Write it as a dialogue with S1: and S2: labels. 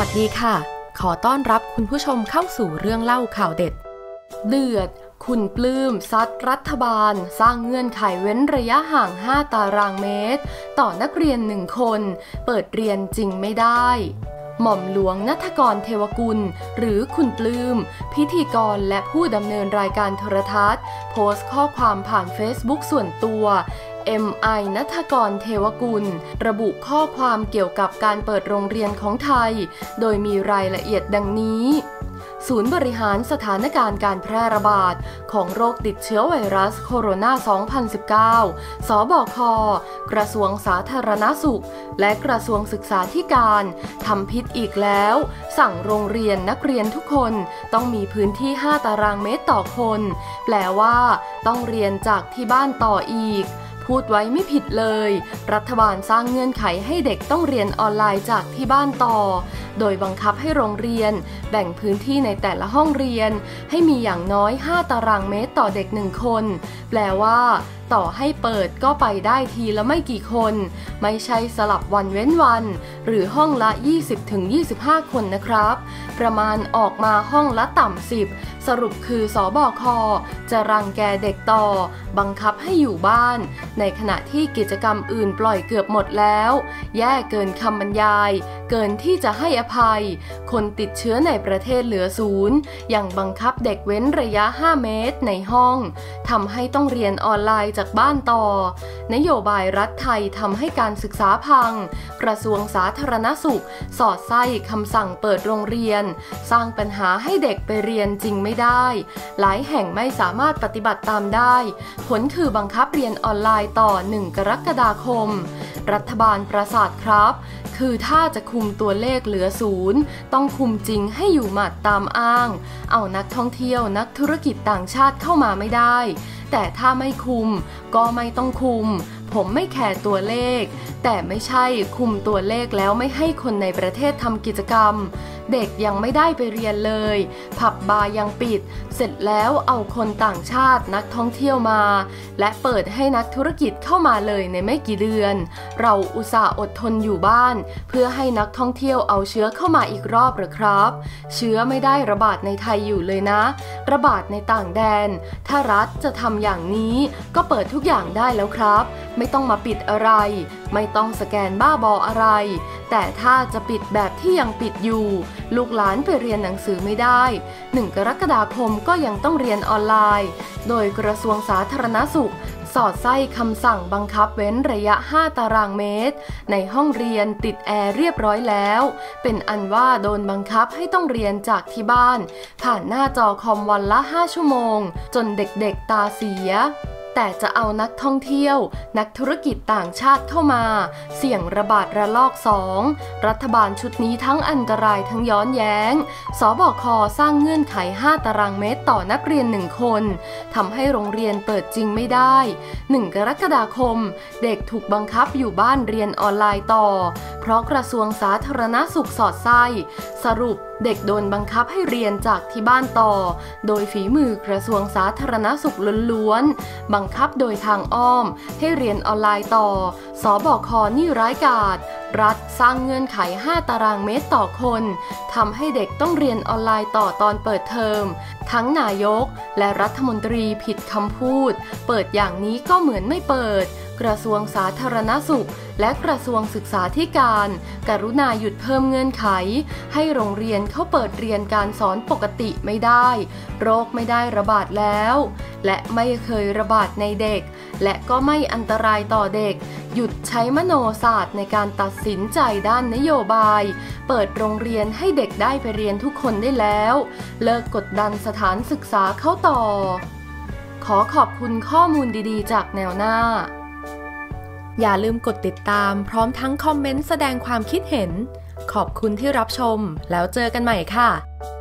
S1: วัสดีค่ะขอต้อนรับคุณผู้ชมเข้าสู่เรื่องเล่าข่าวเด็ดเดือดคุณปลื้มซัดรัฐบาลสร้างเงื่อนไขเว้นระยะห่าง5ตารางเมตรต่อนักเรียน1คนเปิดเรียนจริงไม่ได้หม่อมหลวงณัฐกรเทวกุลหรือคุณปลื้มพิธีกรและผู้ดำเนินรายการโทรทัศน์โพสต์ข้อความผ่าน Facebook ส่วนตัวMI ณัฐกรเทวกุลระบุข้อความเกี่ยวกับการเปิดโรงเรียนของไทยโดยมีรายละเอียดดังนี้ศูนย์บริหารสถานการณ์การแพร่ระบาดของโรคติดเชื้อไวรัสโคโรนา 2019 สบค กระทรวงสาธารณสุขและกระทรวงศึกษาธิการทำผิดอีกแล้วสั่งโรงเรียนนักเรียนทุกคนต้องมีพื้นที่5ตารางเมตรต่อคนแปลว่าต้องเรียนจากที่บ้านต่ออีกพูดไว้ไม่ผิดเลยรัฐบาลสร้างเงื่อนไขให้เด็กต้องเรียนออนไลน์จากที่บ้านต่อโดยบังคับให้โรงเรียนแบ่งพื้นที่ในแต่ละห้องเรียนให้มีอย่างน้อย5ตารางเมตรต่อเด็ก1คนแปลว่าต่อให้เปิดก็ไปได้ทีละไม่กี่คนไม่ใช่สลับวันเว้นวันหรือห้องละ 20-25 คนนะครับประมาณออกมาห้องละต่ำ10สรุปคือสบคจะรังแกเด็กต่อบังคับให้อยู่บ้านในขณะที่กิจกรรมอื่นปล่อยเกือบหมดแล้วแย่เกินคำบรรยายเกินที่จะให้อภัยคนติดเชื้อในประเทศเหลือ0ยังบังคับเด็กเว้นระยะ5เมตรในห้องทำให้ต้องเรียนออนไลน์จากบ้านต่อนโยบายรัฐไทยทำให้การศึกษาพังกระทรวงสาธารณสุขสอดไส้คำสั่งเปิดโรงเรียนสร้างปัญหาให้เด็กไปเรียนจริงไม่ได้หลายแห่งไม่สามารถปฏิบัติตามได้ผลคือบังคับเรียนออนไลน์ต่อ1 กรกฎาคมรัฐบาลประสาทครับคือถ้าจะคุมตัวเลขเหลือ0ต้องคุมจริงให้อยู่หมัดตามอ้างเอานักท่องเที่ยวนักธุรกิจต่างชาติเข้ามาไม่ได้แต่ถ้าไม่คุมก็ไม่ต้องคุมผมไม่แคร์ตัวเลขแต่ไม่ใช่คุมตัวเลขแล้วไม่ให้คนในประเทศทำกิจกรรมเด็กยังไม่ได้ไปเรียนเลยผับบาร์ยังปิดเสร็จแล้วเอาคนต่างชาตินักท่องเที่ยวมาและเปิดให้นักธุรกิจเข้ามาเลยในไม่กี่เดือนเราอุตส่าห์อดทนอยู่บ้านเพื่อให้นักท่องเที่ยวเอาเชื้อเข้ามาอีกรอบหรือครับเชื้อไม่ได้ระบาดในไทยอยู่เลยนะระบาดในต่างแดนถ้ารัฐจะทำอย่างนี้ก็เปิดทุกอย่างได้แล้วครับไม่ต้องมาปิดอะไรไม่ต้องสแกนบ้าบออะไรแต่ถ้าจะปิดแบบที่ยังปิดอยู่ลูกหลานไปเรียนหนังสือไม่ได้1 กรกฎาคมก็ยังต้องเรียนออนไลน์โดยกระทรวงสาธารณสุขสอดไส้คำสั่งบังคับเว้นระยะ5ตารางเมตรในห้องเรียนติดแอร์เรียบร้อยแล้วเป็นอันว่าโดนบังคับให้ต้องเรียนจากที่บ้านผ่านหน้าจอคอมวันละ5 ชั่วโมงจนเด็กๆตาเสียแต่จะเอานักท่องเที่ยวนักธุรกิจต่างชาติเข้ามาเสี่ยงระบาดระลอก2รัฐบาลชุดนี้ทั้งอันตรายทั้งย้อนแย้งสบคสร้างเงื่อนไข5ตารางเมตรต่อนักเรียน1คนทำให้โรงเรียนเปิดจริงไม่ได้1 กรกฎาคมเด็กถูกบังคับอยู่บ้านเรียนออนไลน์ต่อเพราะกระทรวงสาธารณสุขสอดไส้สรุปเด็กโดนบังคับให้เรียนจากที่บ้านต่อโดยฝีมือกระทรวงสาธารณสุขล้วนๆบังคับโดยทางอ้อมให้เรียนออนไลน์ต่อสบคนี่ร้ายกาจรัฐสร้างเงื่อนไข5ตารางเมตรต่อคนทำให้เด็กต้องเรียนออนไลน์ต่อตอนเปิดเทอมทั้งนายกและรัฐมนตรีผิดคำพูดเปิดอย่างนี้ก็เหมือนไม่เปิดกระทรวงสาธารณสุขและกระทรวงศึกษาธิการกรุณาหยุดเพิ่มเงื่อนไขให้โรงเรียนเขาเปิดเรียนการสอนปกติไม่ได้โรคไม่ได้ระบาดแล้วและไม่เคยระบาดในเด็กและก็ไม่อันตรายต่อเด็กหยุดใช้มโนศาสตร์ในการตัดสินใจด้านนโยบายเปิดโรงเรียนให้เด็กได้ไปเรียนทุกคนได้แล้วเลิกกดดันสถานศึกษาเข้าต่อขอขอบคุณข้อมูลดีๆจากแนวหน้าอย่าลืมกดติดตามพร้อมทั้งคอมเมนต์แสดงความคิดเห็นขอบคุณที่รับชมแล้วเจอกันใหม่ค่ะ